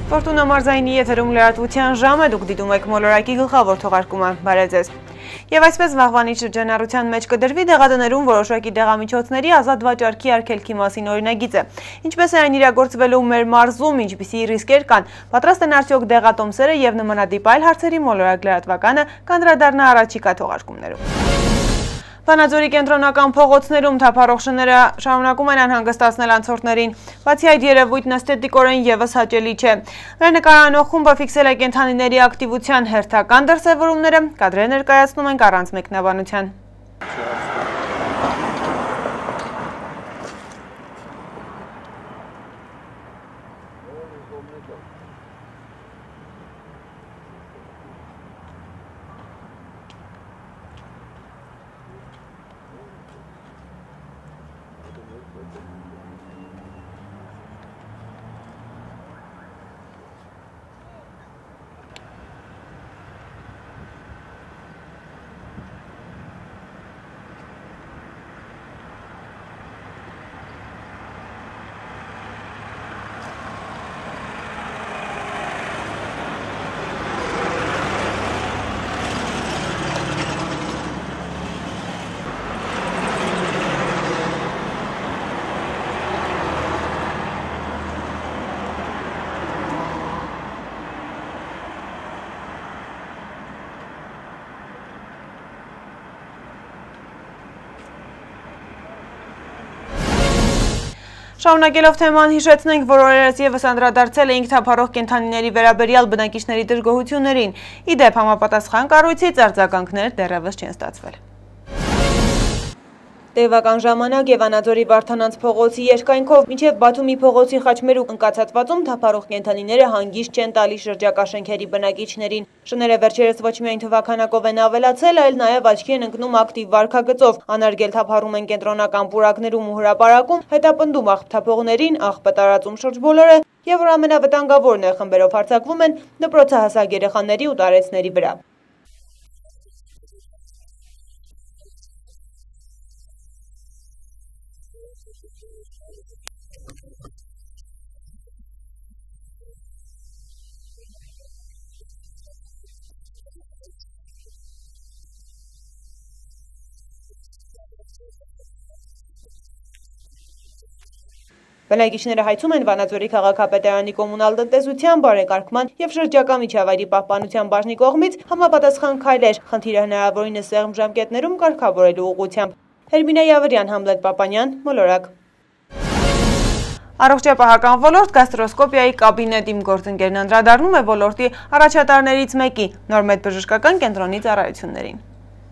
Ֆորտունա մարզայինի եթերում լրատվության ժամ է, դուք դիտում եք մոլորակի գլխավոր թողարկումը, բարև ձեզ։ Եվ այսպես վաղվանից շրջանառության մեջ կդրվի դեղատներում որոշակի դեղամիջոցների ազատ վաճառքի արգելքի մասին օրինագիծը։ Ինչպես է այն իրագործվելու մեր մարզում, ինչպիսի ռիսկեր կան, պատրաստ են արդյոք դեղատոմսերը եւ նմանատիպ այլ հարցերի մոլորակ լրատվականը կանդրադառնա առաջիկա թողարկումներում։ Վանաձորի կենտրոնական փողոցներում թափառողջները շարունակում են անհանգստացնել անցորդներին, բացի այդ երևույթն էսթետիկորեն եւս հաճելի չէ։ Վերնկարանող խումբը ֆիքսել է կենդանիների ակտիվության հերթական դրսևորումները, կադրեր ներկայացնում ենք առանց մեկնաբանության։ Շարունակելով թեման հիշեցնենք, որ օրերս եւս անդրադարձել էինք թափառող կենդանիների վերաբերյալ բնակիչների դժգոհություններին։ Ի դեպ համապատասխան կառույցից արձագանքներ դեռևս չեն ստացվել։ Տևական ժամանակ Վանաձորի Վարդանանց փողոցի երկայնքով մինչև Բաթումի փողոցի Խաչմերուկ ընկածատվածում թափառող կենդանիները հանգիստ չեն տալի շրջակա շենքերի բնակիչներին։ Շները վերջերս ոչ միայն թվականակով են ավելացել, այլ նաև աչքի են ընկնում ակտիվ վարքագծով։ Անարգել թափառում են կենտրոնական պուրակներում ու հրապարակում, հետապնդում աղբթափողներին, աղբատարածում շուրջ բոլորը, եւ որ ամենավտանգավորն է, խմբերով հարձակվում են դպրոցահասակ երեխաների ու տարեցների վրա։ Բնակիչները հայցում են Վանաձորի քաղաքապետարանի կոմունալ տնտեսության, բարեկարգման եւ շրջակա միջավայրի պահպանության բաժնի կողմից համապատասխան քայլեր, խնդիրը հնարավորինս սեղմ ժամկետներում կարգավորելու ուղղությամբ։ Հերմինե Յավրյան, Համլետ Պապանյան, մոլորակ։ Առողջապահական ոլորտ գաստրոսկոպիայի կաբինետ իմ գործընկերն անդրադառնում է ոլորտի առաջատարներից մեկի՝ Նորմեդ բժշկական կենտրոնի ծառայություններին։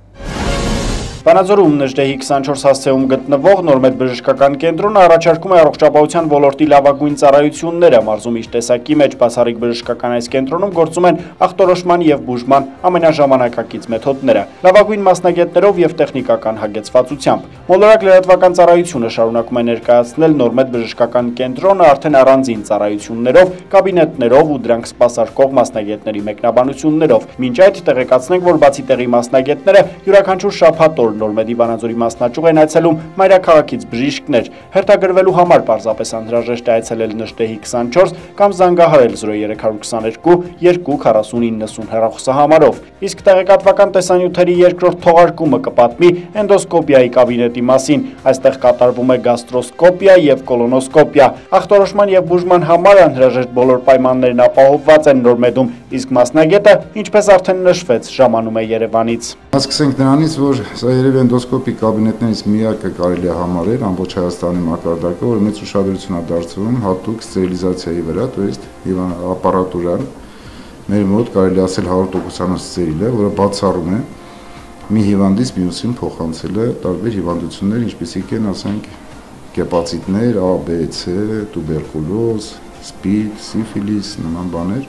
Վանաձորում Նժդեհի 24 հասցեում գտնվող Նորմեդ բժշկական կենտրոնը առաջարկում է առողջապահության ոլորտի լավագույն ծառայությունները։ Մարզում իր տեսակի մեջ բացառիկ բժշկական այս կենտրոնում գործում են ախտորոշման եւ բուժման ամենաժամանակակից մեթոդները, լավագույն մասնագետներով եւ տեխնիկական հագեցվածությամբ։ Մոլորակ լրատվական ծառայությունը շարունակում է ներկայացնել Նորմեդ բժշկական կենտրոնը արդեն առանձին ծառայություններով, կաբինետներով ու դրանք սպասարկող մասնագետների մեկնաբանություններով։ Մինչ այդ տեղեկացնենք, որ բացի տեղի մասնագետները յուրաքանչյուր շաբաթ օր Նորմեդի Վանաձորի մասնաճյուղ են այցելում մայրաքաղաքից բժիշկներ։ Հերթագրվելու համար պարզապես անհրաժեշտ է այցելել Նժդեհի 24 կամ զանգահարել 0322 24090 հեռախոսահամարով։ Իսկ տեղեկատվական տեսանյութերի երկրորդ թողարկումը կպատմի էնդոսկոպիայի կաբինետի մասին։ Այստեղ կատարվում է գաստրոսկոպիա եւ կոլոնոսկոպիա։ Ախտորոշման եւ բուժման համար անհրաժեշտ բոլոր պայմաններն ապահովված են Նորմեդում, իսկ մասնագետը, ինչպես արդեն նշվեց, ժամանում է Երևանից։ Սկսենք նրանից, որ սա երևի էնդոսկոպի կաբինետներից միակը կարելի է համարել ամբողջ Հայաստանի մակարդակը, որ մեծ ուշադրություն է դարձվում հատուկ ստերիլիզացիայի վրա, то есть ապարատուրան մեր մոտ կարելի ասել 100% ստերիլ է, որը բացառում է մի հիվանդից մյուսին փոխանցելը տարբեր հիվանդություններ, ինչպիսիք են, ասենք, կեպացիտներ, A, B, C, տուբերկուլոզ, սպիդ, սիֆիլիս, նման բաներ։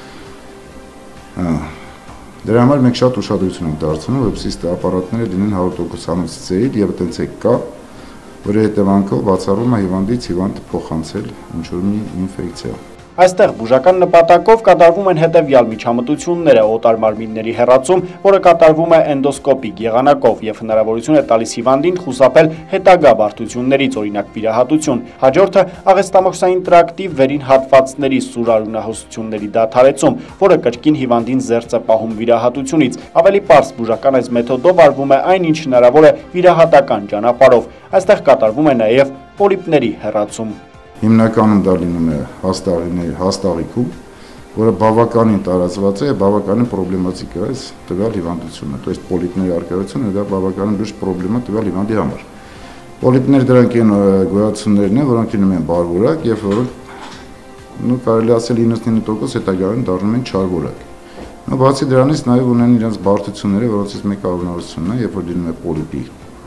Դրա համար մենք շատ ուշադրություն ենք դարձնում, որպեսզի ապարատները լինեն 100% ստերիլ եւ այդտենց է կա, որի հետևանքով բացառում է հիվանդից հիվանդ փոխանցել ինչ-որ մի ինֆեկցիա։ Այստեղ բուժական նպատակով կատարվում են հետևյալ միջամտությունները՝ օտար մարմինների հեռացում, որը կատարվում է էնդոսկոպիկ եղանակով եւ հնարավորություն է տալիս հիվանդին խուսափել հետագա բարդություններից, օրինակ վիրահատություն։ Հաջորդը աղեստամոքսային տրակտի վերին հատվածների սուր արյունահոսությունների դադարեցում, որը կրկին հիվանդին զերծ է պահում վիրահատությունից։ Ավելի պարզ բուժական այս մեթոդով արվում է այն, ինչ հնարավոր է վիրահատական ճանապարհով։ Այստեղ կատարվում է նաև պոլիպների հեռացում։ Հիմնականում դա լինում է հաստաղիքում, որը բավականին տարածված է, բավականին պրոբլեմատիկ է այս տվյալ հիվանդությունը, то есть պոլիպների առկայությունը դա բավականին լուրջ պրոբլեմա տվյալ հիվանդի համար։ Պոլիպները դրանք են գոյացումներն են, որոնք լինում են բարվորակ եւ որոնք կարելի ասել 99% հետագայում դառնում են չարվորակ։ Բացի դրանից նաև ունեն իրենց բարդությունները, որոնցից մեկը առնվազնությունն է, երբ որ լինում է պոլիպի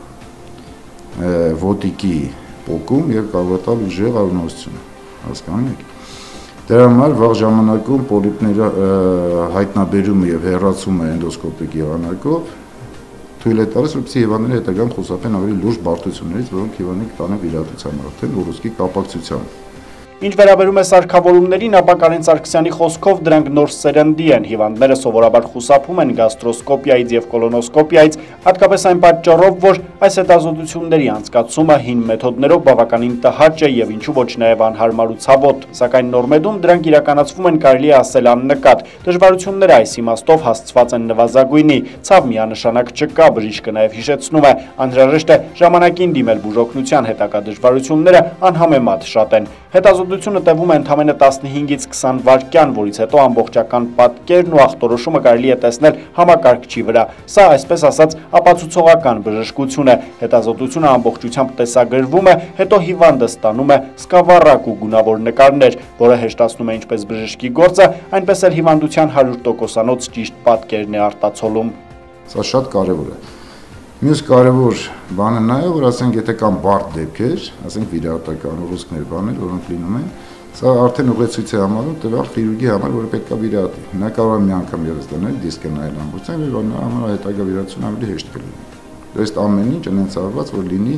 ոտիկի պոկում եւ կարող է տալ ուժեղ առնվազնություն, հասկանում եք։ Դրա համար վաղ ժամանակում պոլիպների հայտնաբերումը եւ հեռացումը էնդոսկոպիկ եղանակով թույլ է տալիս, որպեսզի հիվանդները հետագայում խուսափեն ավելի լուրջ բարդություններից, որոնք հիվանդին կտանեն վիրահատության արդեն ուռուցքի կապակցությամբ։ Ինչ վերաբերում է սարքավորումներին, ապա Կարեն Սարգսյանի խոսքով դրանք նոր սերնդի են։ Հիվանդները սովորաբար խուսափում են գաստրոսկոպիայից եւ կոլոնոսկոպիայից, հատկապես այն պատճառով, որ այս հետազոտությունների անցկացումը հին մեթոդներով բավականին տհաճ է եւ ինչու ոչ նաեւ անհարմար ու ցավոտ, սակայն նորմեդում դրանք իրականացվում են կարելի ասել աննկատ։ Դժվարությունները այս իմաստով հասցված են նվազագույնի, ցավ միանշանակ չկա, բժիշկը նաեւ հիշեցնում է, անհրաժեշտ է ժամանակին դիմել բուժօգնության, հետագա դժվարությունները անհամեմատ շատ են։ Հետազոտությունը տևում է ընդամենը 15-ից 20 վայրկյան, որից հետո ամբողջական պատկերն ու ախտորոշումը կարելի է տեսնել համակարգչի վրա։ Սա, այսպես ասած, ապացուցողական բժշկություն է։ Հետազոտությունը ամբողջությամբ տեսագրվում է, հետո հիվանդը ստանում է սկավառակ ու գունավոր նկարներ, որը հեշտացնում է ինչպես բժշկի գործը, այնպես էլ հիվանդության 100%-անոց ճիշտ պատկերն է արտացոլում։ Սա շատ կարևոր է։ Մյուս կարևոր բանը նա է, որ ասենք եթե կան բարդ դեպքեր, ասենք վիրահատական ուռուցքներ բաներ, որոնք լինում են, սա արդեն ուղեցույց է համարում տվյալ խիրուրգի համար, որը պետք է վիրահատի։ Նա կարող է մի անգամ ևս դնել դիսկը նայել ամբողջությամբ եւ նրա հետագա վիրահատությունը ավելի հեշտ կլինի։ То есть ամեն ինչ այնց արված, որ լինի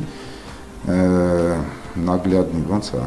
նագլյադնի, ոնց է,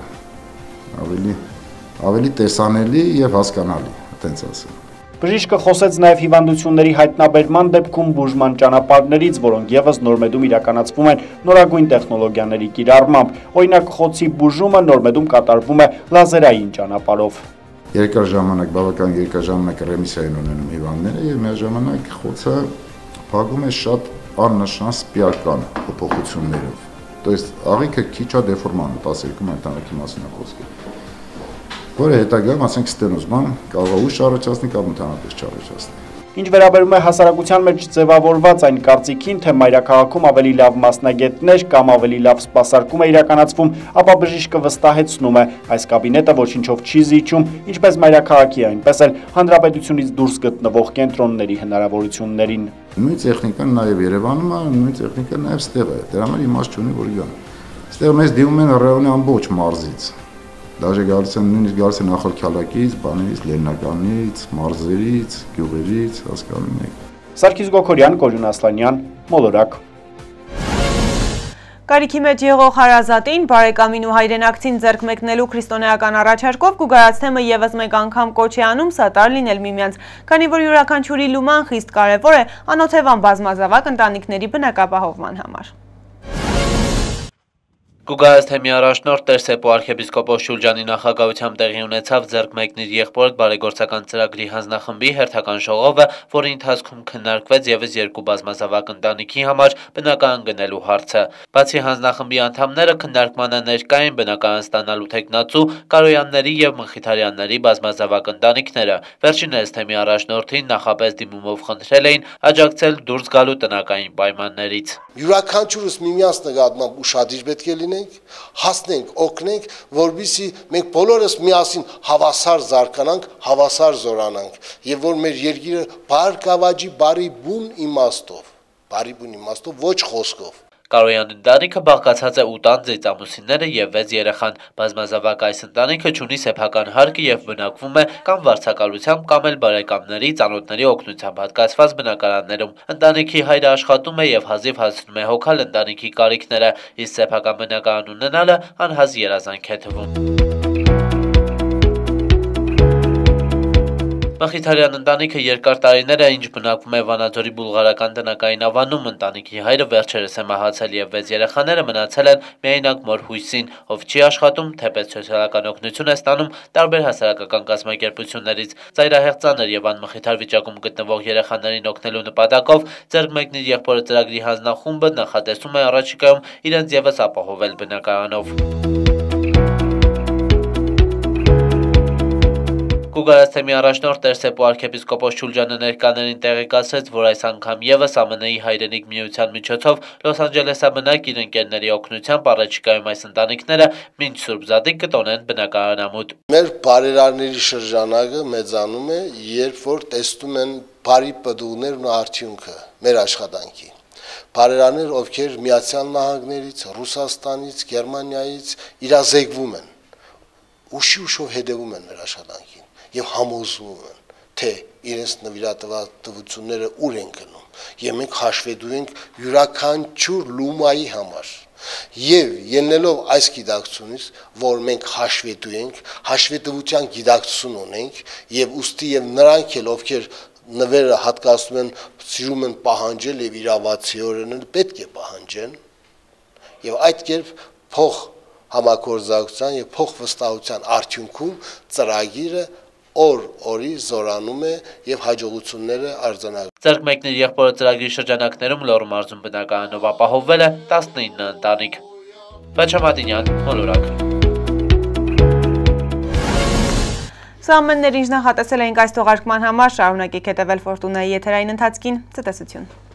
ավելի տեսանելի եւ հասկանալի, այտենց ասեմ։ Բժիշկը խոսեց նաև հիվանդությունների հայտնաբերման դեպքում բուժման ճանապարհներից, որոնք ևս նորմեդում իրականացվում են նորագույն տեխնոլոգիաների կիրառմամբ։ Օրինակ, խոցի բուժումը նորմեդում կատարվում է լազերային ճանապարհով։ Երկար ժամանակ, բավական երկար ժամանակ ռեմիսիա են ունենում հիվանդները եւ միաժամանակ խոցը փակում է շատ աննշան սպիական փոփոխություններով։ То есть աղիքը քիչ է դեֆորման 12 մայթանակի մասին է խոսքը։ Որը հետագայում, ասենք, ստենոզման կարող է ուշ առաջացնի կամ ընդհանրապես չառաջացնի։ Ինչ վերաբերում է հասարակության մեջ ձևավորված այն կարծիքին, թե մայրաքաղաքում ավելի լավ մասնագետներ կամ ավելի լավ սպասարկում է իրականացվում, ապա բժիշկը վստահեցնում է, այս կաբինետը ոչինչով չի զիջում, ինչպես մայրաքաղաքի, այնպես էլ հանրապետությունից դուրս գտնվող կենտրոնների հնարավորություններին։ Նույն տեխնիկան նաև Երևանում է, նույն տեխնիկան նաև ստեղ է, դրա համար իմաստ չունի, որ գան։ Ստեղ մեզ դիմում են ռեոնի ամբողջ մարզից։ Դաժե գալիս են նույնիսկ գալիս են Նախալքյալակից, բաներից, Լեննականից, մարզերից, գյուղերից, հասկանում եք։ Սարգիս Գոքորյան, Կորյուն Ասլանյան, Մոլորակ։ Կարիքի մեջ եղող հարազատին, բարեկամին ու հայրենակցին ձեռք մեկնելու քրիստոնեական առաջարկով Գուգարացթեմը ևս մեկ անգամ կոչ է անում սատար լինել միմյանց, քանի որ յուրաքանչյուրի լուման խիստ կարևոր է անօթևան բազմազավակ ընտանիքների բնակապահովման համար։ Գուգարացթեմի առաջնորդ Տեր-Սեպո arczepiskopos Շուլջանի նախագահությամբ տեղի ունեցավ ձեռք մեկնիր եղբորդ բարեգործական ծրագրի հանձնախմբի հերթական ժողովը, որի ընթացքում քննարկվեց ևս երկու բազմազավակ ընտանիքի համար բնակարան գնելու հարցը։ Բացի հանձնախմբի անդամները քննարկմանը ներկա էին բնակարան ստանալու թեկնածու Կարոյանների եւ Մխիթարյանների բազմազավակ ընտանիքները։ Վերջիններս թեմի առաջնորդին նախապես դիմումով խնդրել էին աջակցել դուրս գալու տնական պայմաններից։ Յուրաքանչյուրս միմյանց նկատմամբ ուշադիր պետք է լինենք, հասնենք, օգնենք, որպեսզի մենք բոլորս միասին հավասար զարգանանք, հավասար զորանանք, եւ որ մեր երկիրը բարգավաճի բարի բուն իմաստով, ոչ խոսքով։ Կարոյան ընտանիքը բաղկացած է 8 անձից, ամուսինները եւ 6 երեխան։ Բազմազավակ այս ընտանիքը ունի սեփական հարկը եւ բնակվում է կամ վարձակալությամբ կամ էլ բարեկամների, ծանոթների օգնությամբ հատկացված բնակարաններում։ Ընտանիքի հայրը աշխատում է եւ հազիվ հասնում է հոգալ ընտանիքի կարիքները, իսկ սեփական բնակարան ունենալը անհազ երազանք է թվում։ Մխիթարյան ընտանիքը երկար տարիներ է, ինչ բնակվում է Վանաձորի բուլղարական տնակային ավանում, ընտանիքի հայրը վերջերս է մահացել և 6 երեխաները մնացել են միայնակ մոր Հույսին, ով չի աշխատում, թեպետ սոցիալական օգնություն է ստանում տարբեր հասարակական կազմակերպություններից։ Ծայրահեղ ծանր և անմխիթար վիճակում գտնվող երեխաներին օգնելու նպատակով ձեռք մեկնիր եղբորը ծրագրի հանձնախումբը նախատեսում է առաջիկայում իրենց ևս ապահովել բնակարանով։ Գուգարաց թեմի առաջնորդ Տեր-Սեպու արքեպիսկոպոս Շուլջանը ներկաներին տեղեկացրեց, որ այս անգամ ևս ԱՄՆ-ի հայրենիք միության միջոցով Լոս Անջելեսաբնակ իր ընկերների օգնությամբ առաջիկայում այս ընտանիքները մինչ Սուրբ Զատիկ կտոնեն բնակարանամուտ։ Մեր բարերարների շրջանակը մեծանում է, երբ որ տեսնում են բարի պտուղներն ու արդյունքը մեր աշխատանքի։ Բարերարներ, ովքեր Միացյալ Նահանգներից, Ռուսաստանից, Գերմանիայից իրազեկվում են, ուշով հետևում են մեր աշխատանքին եւ համոզվում են, թե իրենց նվիրատվությունները ուր են գնում, եւ մենք հաշվետու ենք յուրաքանչյուր լումայի համար։ Եվ ելնելով այս գիտակցությունից, որ մենք հաշվետու ենք, հաշվետվության գիտակցություն ունենք, եւ ուստի եւ նրանք էլ, ովքեր նվերը հատկացնում են, սիրում են պահանջել եւ իրավացիորեն պետք է պահանջեն, եւ այդ կերպ փող համագործակցության եւ փող վստահության արդյունքում ծրագիրը օրի զորանում է եւ հաջողությունները արձանագրում։ Ձեռք մեկնիր եղբորը ծրագրի շրջանակներում Լոռու մարզում բնակարանով ապահովվել է 19 ընտանիք։ Վաչամատինյան, Մոլորակ։ Սա ամեններ ինչ նախատեսել էինք այս թողարկման համար, շարունակեք հետևել Ֆորտունայի եթերային ընթացքին, ցտեսություն։